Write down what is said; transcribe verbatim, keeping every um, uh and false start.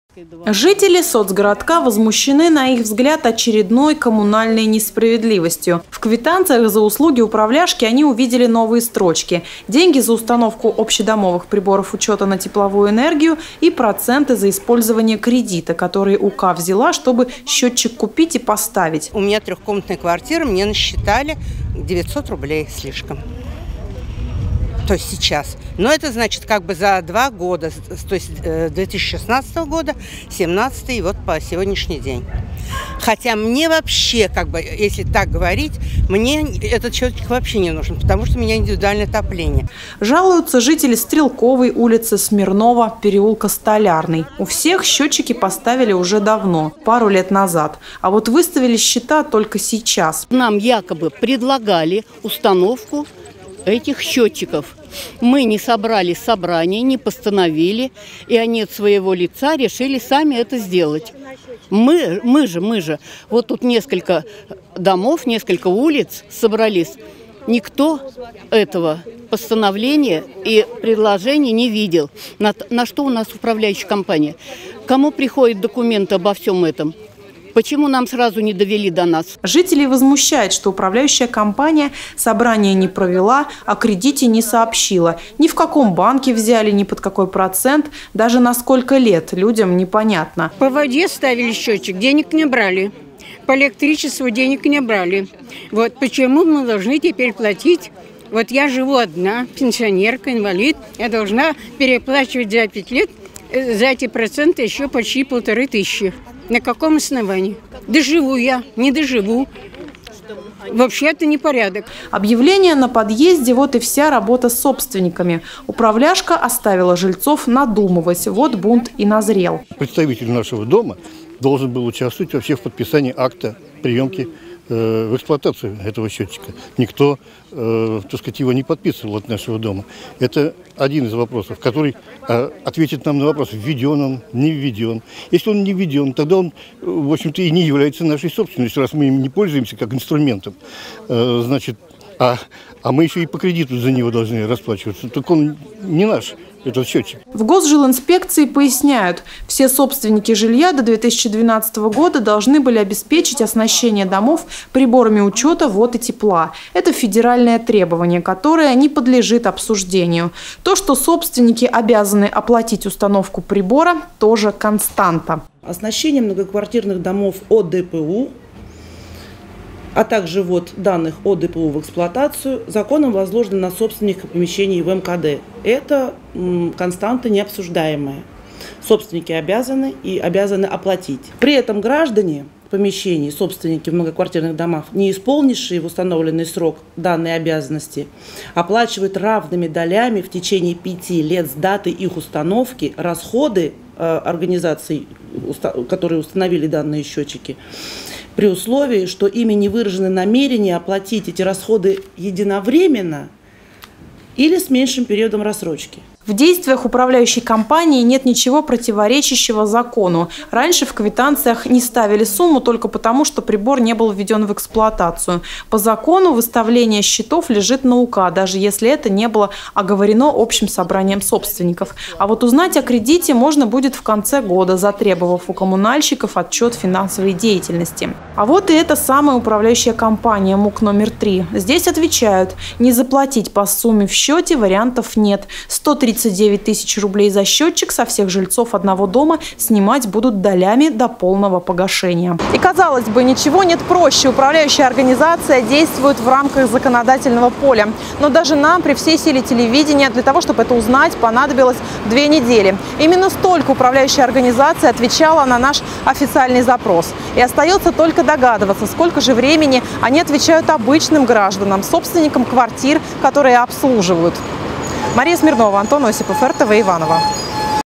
Жители соцгородка возмущены, на их взгляд, очередной коммунальной несправедливостью. В квитанциях за услуги управляшки они увидели новые строчки: деньги за установку общедомовых приборов учета на тепловую энергию и проценты за использование кредита, которые УК взяла, чтобы счетчик купить и поставить. У меня трехкомнатная квартира, мне насчитали девятьсот рублей слишком. То есть сейчас. Но это значит как бы за два года, то есть две тысячи шестнадцатого года, две тысячи семнадцатого и вот по сегодняшний день. Хотя мне вообще, как бы, если так говорить, мне этот счетчик вообще не нужен, потому что у меня индивидуальное отопление. Жалуются жители Стрелковой улицы, Смирнова, переулка Столярный. У всех счетчики поставили уже давно, пару лет назад. А вот выставили счета только сейчас. Нам якобы предлагали установку этих счетчиков. Мы не собрали собрание, не постановили, и они от своего лица решили сами это сделать. Мы, мы же, мы же. Вот тут несколько домов, несколько улиц собрались. Никто этого постановления и предложений не видел. На, на что у нас управляющая компания? Кому приходят документы обо всем этом? Почему нам сразу не довели до нас? Жители возмущают, что управляющая компания собрание не провела, о кредите не сообщила. Ни в каком банке взяли, ни под какой процент, даже на сколько лет, людям непонятно. По воде ставили счетчик, денег не брали. По электричеству денег не брали. Вот почему мы должны теперь платить? Вот я живу одна, пенсионерка, инвалид. Я должна переплачивать за пять лет, за эти проценты еще почти полторы тысячи. На каком основании? Доживу я, не доживу. Вообще это непорядок. Объявление на подъезде – вот и вся работа с собственниками. Управляшка оставила жильцов надумывать. Вот бунт и назрел. Представитель нашего дома должен был участвовать вообще в подписании акта приемки э, в эксплуатацию этого счетчика. Никто, э, так сказать, его не подписывал от нашего дома. Это один из вопросов, который э, ответит нам на вопрос, введен он, не введен. Если он не введен, тогда он, в общем-то, и не является нашей собственностью, раз мы им не пользуемся как инструментом. Э, значит, а, а мы еще и по кредиту за него должны расплачиваться. Так он не наш, этот счетчик. В Госжилинспекции поясняют, все собственники жилья до две тысячи двенадцатого года должны были обеспечить оснащение домов приборами учета вод и тепла. Это федеральное требование, которое не подлежит обсуждению. То, что собственники обязаны оплатить установку прибора, тоже константа. Оснащение многоквартирных домов о дэ пэ у, а также ввод данных о дэ пэ у в эксплуатацию законом возложено на собственников помещений в эм ка дэ. Это м, константа необсуждаемая. Собственники обязаны и обязаны оплатить. При этом граждане помещений, собственники в многоквартирных домах, не исполнившие в установленный срок данные обязанности, оплачивают равными долями в течение пяти лет с даты их установки расходы э, организаций, которые установили данные счетчики, при условии, что ими не выражено намерение оплатить эти расходы единовременно или с меньшим периодом рассрочки. В действиях управляющей компании нет ничего противоречащего закону. Раньше в квитанциях не ставили сумму только потому, что прибор не был введен в эксплуатацию. По закону выставление счетов лежит на УК, даже если это не было оговорено общим собранием собственников. А вот узнать о кредите можно будет в конце года, затребовав у коммунальщиков отчет финансовой деятельности. А вот и эта самая управляющая компания МУК номер три. Здесь отвечают, не заплатить по сумме в счете вариантов нет. сто тридцать девять тысяч рублей за счетчик со всех жильцов одного дома снимать будут долями до полного погашения. И казалось бы, ничего нет проще. Управляющая организация действует в рамках законодательного поля. Но даже нам при всей силе телевидения для того, чтобы это узнать, понадобилось две недели. Именно столько управляющая организация отвечала на наш официальный запрос. И остается только догадываться, сколько же времени они отвечают обычным гражданам, собственникам квартир, которые обслуживают. Мария Смирнова, Антон Осипов, эр тэ вэ Иваново.